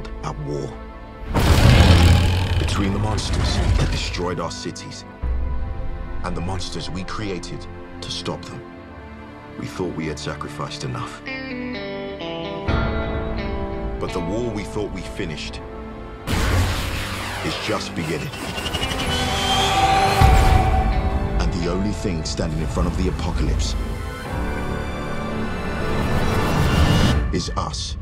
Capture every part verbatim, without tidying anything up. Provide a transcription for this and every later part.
world at war. Between the monsters that destroyed our cities and the monsters we created to stop them, we thought we had sacrificed enough. But the war we thought we finished is just beginning. And the only thing standing in front of the apocalypse is us.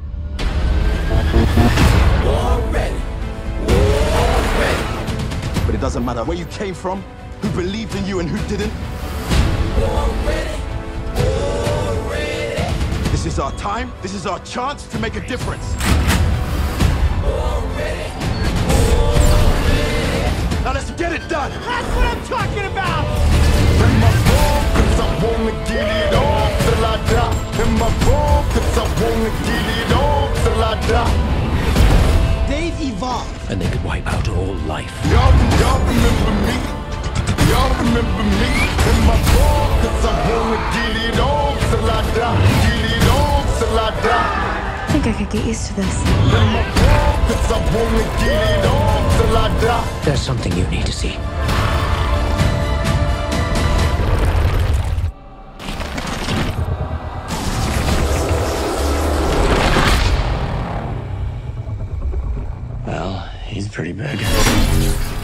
War ready. War ready. But it doesn't matter where you came from, who believed in you and who didn't. War ready. War ready. This is our time. This is our chance to make a difference. War ready. War ready. Now let's get it done. That's what I'm talking about. In my phone, cause I wanna get it on till I die. In my phone, cause I wanna get it on till I die. They've evolved. And they could wipe out all life. Y'all, y'all remember me? Y'all remember me? In my phone, cause I wanna get it on till I die. Get it on till I die. I think I could get used to this. In my phone, cause I wanna get it on till I die. There's something you need to see. Well, he's pretty big.